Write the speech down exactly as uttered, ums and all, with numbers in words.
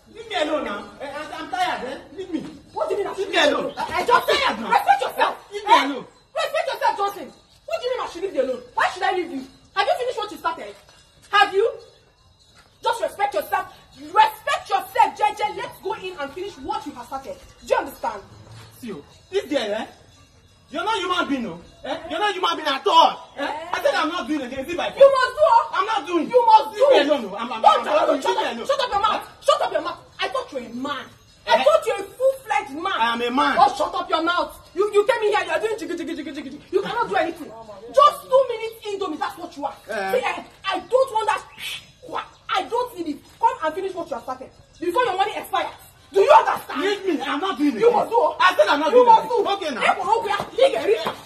Leave me alone now. I, I'm tired, eh? Leave me. What do you mean? Leave me alone. I, I just tired now. Respect yourself. Leave me eh? alone. Respect yourself, Johnson. What do you mean I should leave you alone? Why should I leave you? Have you finished what you started? Have you? Just respect yourself. Respect yourself, J J. Let's go in and finish what you have started. Do you understand? See you. This girl, eh? You're not human being, no? Eh? You're not human being at all. Eh? Eh? I said I'm not doing it. Is it by You must do. I'm not doing it. You must do. Leave me alone, no. I'm, I'm, Don't I'm, I'm, I'm, shut, leave me up, alone. shut up your mouth. Eh? Shut up your mouth. I thought you were a man. Eh? I thought you were a full-fledged man. I am a man. Oh, shut up your mouth. You you came in here, you are doing jiggy jiggy jiggy jiggy. You cannot do anything. Just two minutes indomie, that's what you are. Eh? See, I, I don't want that. I don't need it. Come and finish what you have started before your money expires. Do you understand? Leave me. I'm not doing it. You must do. I said I'm not you doing it. You must do. Okay now. Okay, okay.